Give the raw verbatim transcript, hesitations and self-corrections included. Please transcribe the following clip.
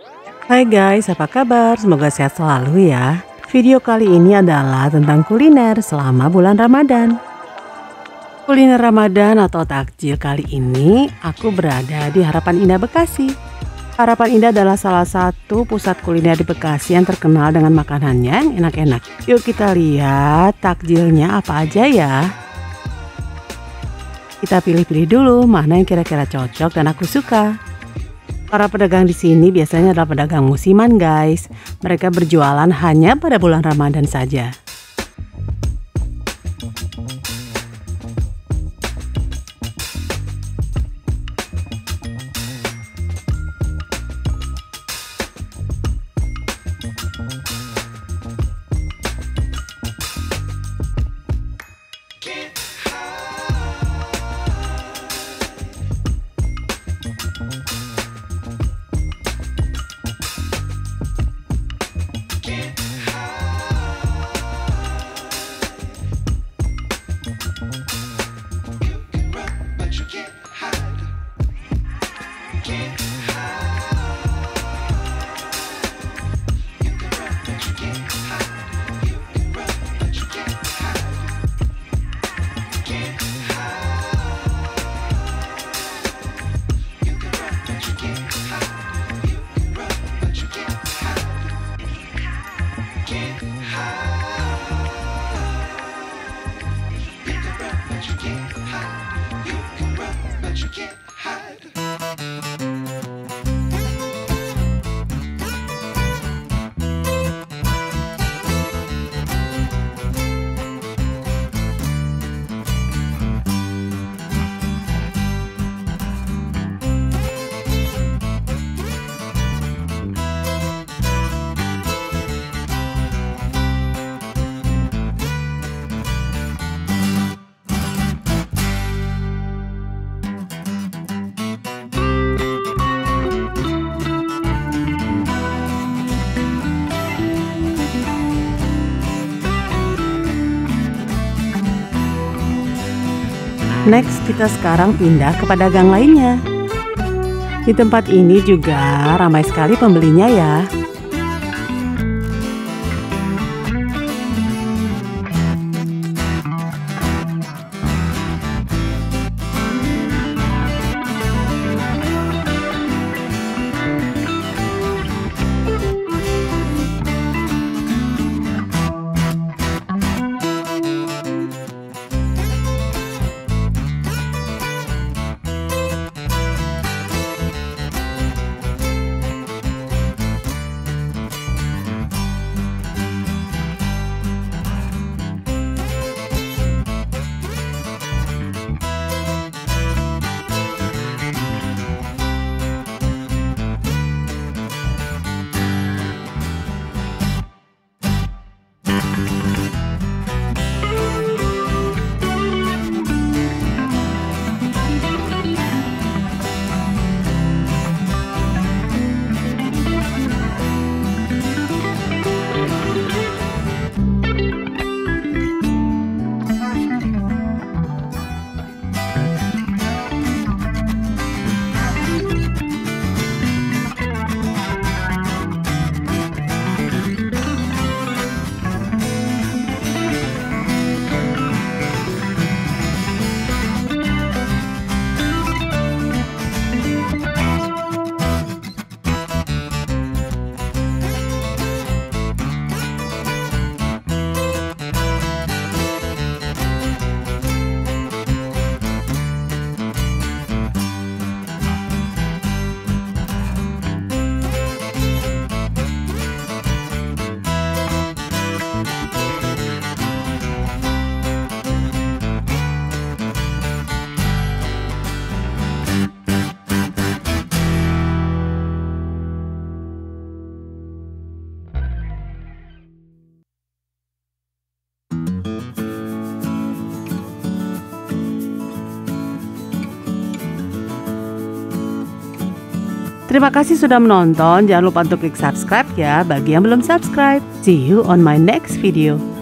Hai guys, apa kabar? Semoga sehat selalu ya. Video kali ini adalah tentang kuliner selama bulan Ramadan. Kuliner Ramadan atau takjil kali ini aku berada di Harapan Indah Bekasi. Harapan Indah adalah salah satu pusat kuliner di Bekasi yang terkenal dengan makanannya yang enak-enak. Yuk kita lihat takjilnya apa aja ya. Kita pilih-pilih dulu mana yang kira-kira cocok dan aku suka. Para pedagang di sini biasanya adalah pedagang musiman guys. Mereka berjualan hanya pada bulan Ramadan saja. Next, kita sekarang pindah ke pedagang lainnya. Di tempat ini juga ramai sekali pembelinya ya. Terima kasih sudah menonton. Jangan lupa untuk klik subscribe ya bagi yang belum subscribe. See you on my next video.